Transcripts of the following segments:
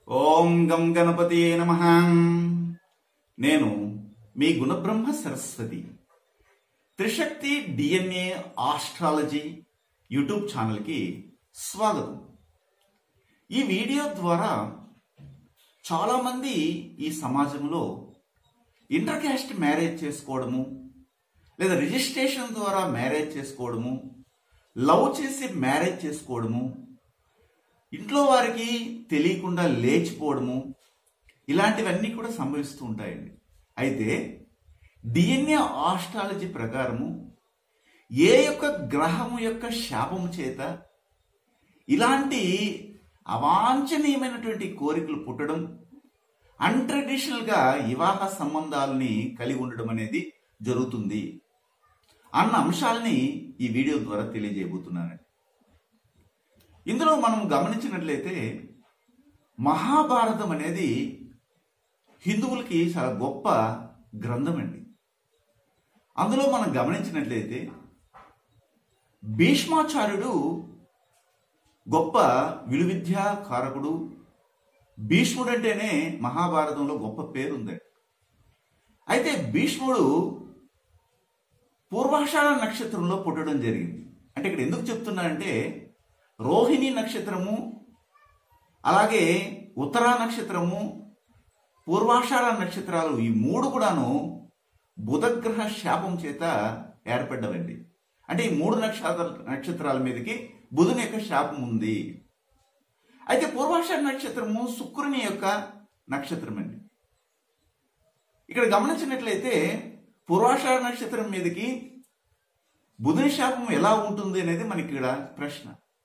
ఓం గం గణపతియే నమః. నేను మీ Gunabrahma Saraswati. Trishakti DNA astrology YouTube ఛానల్కి స్వాగతం. ఈ వీడియో ద్వారా చాలామంది ఈ సమాజంలో ఇంటర్ క్యాస్ట్ మ్యారేజ్ చేసుకోవడము, లేదా రిజిస్ట్రేషన్ ద్వారా మ్యారేజ్ చేసుకోవడము, లవ్ చేసి మ్యారేజ్ చేసుకోవడము, ఇంట్లో వారికి తెలియకుండా లేచిపోవడము, ఇలాంటివన్నీ కూడా సంభవిస్తూ ఉంటాయండి. అయితే డిఎన్ఏ ఆస్ట్రాలజీ ప్రకారము ఏ యొక్క గ్రహము యొక్క శాపము చేత ఇలాంటి అవాంఛనీయమైనటువంటి కోరికలు పుట్టడం, అన్ట్రెడిషనల్గా వివాహ సంబంధాలని కలిగి ఉండడం అనేది జరుగుతుంది అన్న అంశాలని ఈ వీడియో ద్వారా తెలియజేయబోతున్నానండి. ఇందులో మనం గమనించినట్లయితే మహాభారతం అనేది హిందువులకి చాలా గొప్ప గ్రంథం అండి. అందులో మనం గమనించినట్లయితే భీష్మాచార్యుడు గొప్ప విలువిద్యా కారకుడు. భీష్ముడు అంటేనే మహాభారతంలో గొప్ప పేరుందండి. అయితే భీష్ముడు పూర్వాషాఢ నక్షత్రంలో పుట్టడం జరిగింది. అంటే ఇక్కడ ఎందుకు చెప్తున్నానంటే రోహిణి నక్షత్రము, అలాగే ఉత్తరా నక్షత్రము, పూర్వాషాఢ నక్షత్రాలు, ఈ మూడు కూడాను బుధగ్రహ శాపం చేత ఏర్పడ్డవండి. అంటే ఈ మూడు నక్షత్రాల మీదకి బుధుని యొక్క శాపం ఉంది. అయితే పూర్వాషాఢ నక్షత్రము శుక్రుని యొక్క నక్షత్రం అండి. ఇక్కడ గమనించినట్లయితే పూర్వాషాఢ నక్షత్రం మీదకి బుధుని శాపం ఎలా ఉంటుంది అనేది మనకి ఇక్కడ ప్రశ్న.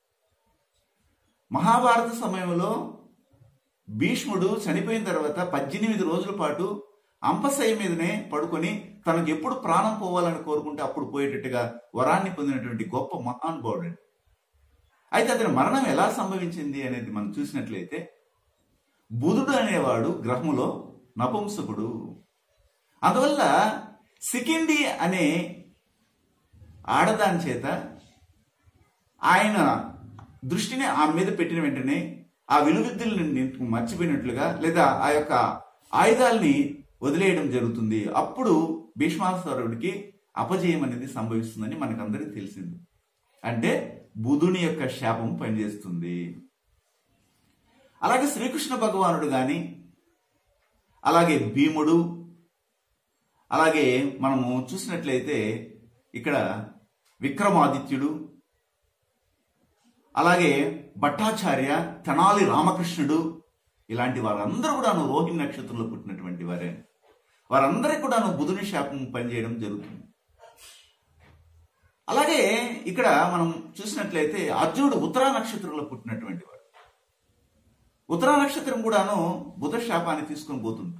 మహాభారత సమయంలో భీష్ముడు చనిపోయిన తర్వాత 18 రోజుల పాటు అంపశయ్య మీదనే పడుకొని తనకు ఎప్పుడు ప్రాణం పోవాలని కోరుకుంటే అప్పుడు పోయేటట్టుగా వరాన్ని పొందినటువంటి గొప్ప మహానుభావుడు. అయితే అతని మరణం ఎలా సంభవించింది అనేది మనం చూసినట్లయితే బుధుడు అనేవాడు గ్రహములో నపుంసకుడు. అందువల్ల సికిండి అనే ఆడదాని చేత ఆయన దృష్టిని ఆమె మీద పెట్టిన వెంటనే ఆ విలువిద్యల్ని మర్చిపోయినట్లుగా, లేదా ఆ యొక్క ఆయుధాలని వదిలేయడం జరుగుతుంది. అప్పుడు భీష్మాచార్యుడికి అపజయం అనేది సంభవిస్తుందని మనకందరికీ తెలిసింది. అంటే బుధుని యొక్క శాపం పనిచేస్తుంది. అలాగే శ్రీకృష్ణ భగవానుడు కానీ, అలాగే భీముడు, అలాగే మనము చూసినట్లయితే ఇక్కడ విక్రమాదిత్యుడు, అలాగే భట్టాచార్య, తెనాలి రామకృష్ణుడు, ఇలాంటి వారందరూ కూడాను రోహిణి నక్షత్రంలో పుట్టినటువంటి వారే. వారందరికీ కూడాను బుధుని శాపం పనిచేయడం జరుగుతుంది. అలాగే ఇక్కడ మనం చూసినట్లయితే అర్జునుడు ఉత్తరా నక్షత్రంలో పుట్టినటువంటి వాడు. ఉత్తరా నక్షత్రం కూడాను బుధ శాపాన్ని తీసుకొని పోతుంది.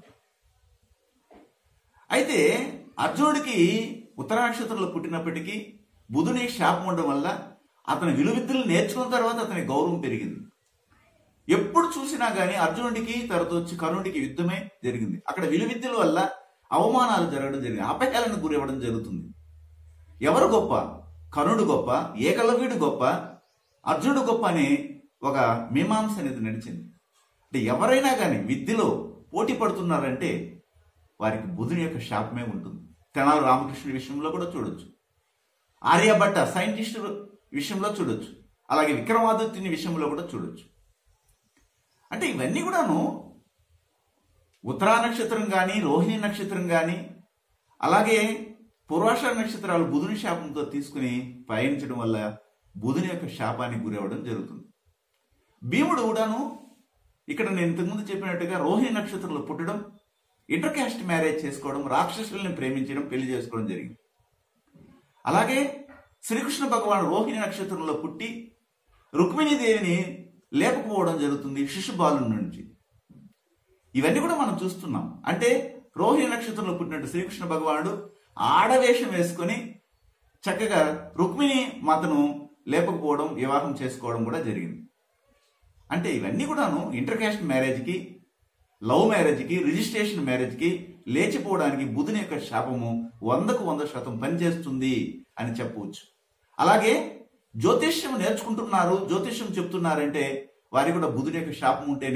అయితే అర్జునుడికి ఉత్తరా నక్షత్రంలో పుట్టినప్పటికీ బుధుని శాపం ఉండడం వల్ల అతని విలువిద్యలు నేర్చుకున్న తర్వాత అతని గౌరవం పెరిగింది. ఎప్పుడు చూసినా గానీ అర్జునుడికి తర్వాత వచ్చి కర్ణుడికి యుద్ధమే జరిగింది. అక్కడ విలువిద్యల వల్ల అవమానాలు జరగడం జరిగింది, అపహేళనకు గురవ్వడం జరుగుతుంది. ఎవరు గొప్ప? కర్ణుడు గొప్ప, ఏకలవ్యుడు గొప్ప, అర్జునుడు గొప్ప అనే ఒక మీమాంస అనేది నడిచింది. అంటే ఎవరైనా కానీ విద్యలో పోటీ పడుతున్నారంటే వారికి బుధుని యొక్క శాపమే ఉంటుంది. తెనాలి రామకృష్ణుడి విషయంలో కూడా చూడొచ్చు, ఆర్యభట్ట సైంటిస్టు విషయంలో చూడొచ్చు, అలాగే విక్రమాదిత్యుని విషయంలో కూడా చూడొచ్చు. అంటే ఇవన్నీ కూడాను ఉత్తరా నక్షత్రం కానీ, రోహిణి నక్షత్రం కానీ, అలాగే పూర్వాషాఢ నక్షత్రాలు బుధుని శాపంతో తీసుకుని పయనించడం వల్ల బుధుని యొక్క శాపానికి గురవడం జరుగుతుంది. భీముడు కూడాను ఇక్కడ నేను ఇంతకుముందు చెప్పినట్టుగా రోహిణి నక్షత్రంలో పుట్టడం, ఇంటర్ క్యాస్ట్ మ్యారేజ్ చేసుకోవడం, రాక్షసుల్ని ప్రేమించడం, పెళ్లి చేసుకోవడం జరిగింది. అలాగే శ్రీకృష్ణ భగవాను రోహిణి నక్షత్రంలో పుట్టి రుక్మిణీదేవిని లేకపోవడం జరుగుతుంది శిశుబాలు నుంచి. ఇవన్నీ కూడా మనం చూస్తున్నాం. అంటే రోహిణి నక్షత్రంలో పుట్టినట్టు శ్రీకృష్ణ భగవానుడు ఆడవేషం వేసుకొని చక్కగా రుక్మిణి మాతను లేకపోవడం, వివాహం చేసుకోవడం కూడా జరిగింది. అంటే ఇవన్నీ కూడాను ఇంటర్ క్యాస్ట్ మ్యారేజ్కి, లవ్ మ్యారేజ్కి, రిజిస్ట్రేషన్ మ్యారేజ్కి లేచిపోవడానికి బుధుని యొక్క శాపము 100కు 100% పనిచేస్తుంది అని చెప్పవచ్చు. అలాగే జ్యోతిష్యం నేర్చుకుంటున్నారు, జ్యోతిష్యం చెప్తున్నారంటే వారికి కూడా బుధుని యొక్క శాపం ఉంటేనే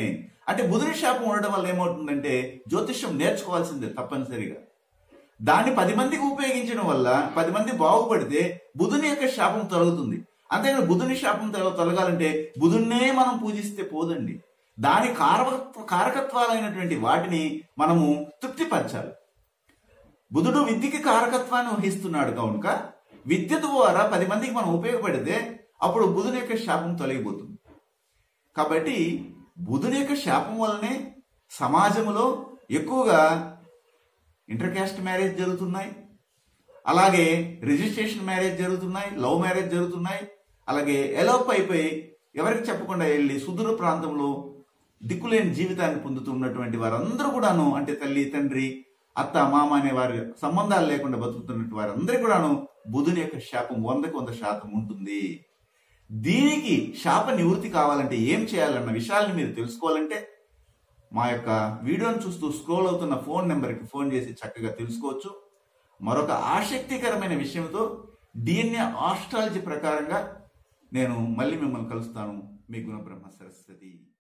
అంటే బుధుని శాపం ఉండడం వల్ల ఏమవుతుందంటే జ్యోతిష్యం నేర్చుకోవాల్సిందే తప్పనిసరిగా. దాన్ని 10 మందికి ఉపయోగించడం వల్ల 10 మంది బాగుపడితే బుధుని యొక్క శాపం తొలగుతుంది. అంతేగాని బుధుని శాపం తొలగాలంటే బుధున్నే మనం పూజిస్తే పోదండి. దాని కారకత్వాలైనటువంటి వాటిని మనము తృప్తిపరచాలి. బుధుడు విద్యకి కారకత్వాన్ని వహిస్తున్నాడు కనుక విద్య ద్వారా 10 మందికి మనం ఉపయోగపడితే అప్పుడు బుధుని యొక్క శాపం తొలగిపోతుంది. కాబట్టి బుధుని యొక్క శాపం వల్లనే సమాజంలో ఎక్కువగా ఇంటర్ క్యాస్ట్ మ్యారేజ్ జరుగుతున్నాయి, అలాగే రిజిస్ట్రేషన్ మ్యారేజ్ జరుగుతున్నాయి, లవ్ మ్యారేజ్ జరుగుతున్నాయి, అలాగే ఎలోప్ అయిపోయి ఎవరికి చెప్పకుండా వెళ్ళి సుదూర ప్రాంతంలో దిక్కులేని జీవితాన్ని పొందుతున్నటువంటి వారందరూ కూడాను, అంటే తల్లి తండ్రి అత్త మామ అనే వారి సంబంధాలు లేకుండా బతుకుతున్నటువంటి వారందరూ కూడాను బుధుని యొక్క శాపం 100% ఉంటుంది. దీనికి శాప నివృత్తి కావాలంటే ఏం చేయాలన్న విషయాల్ని మీరు తెలుసుకోవాలంటే మా యొక్క వీడియోను చూస్తూ స్క్రోల్ అవుతున్న ఫోన్ నెంబర్కి ఫోన్ చేసి చక్కగా తెలుసుకోవచ్చు. మరొక ఆసక్తికరమైన విషయంతో DNA ఆస్ట్రాలజీ ప్రకారంగా నేను మళ్ళీ మిమ్మల్ని కలుస్తాను. మీ గుణబ్రహ్మ సరస్వతి.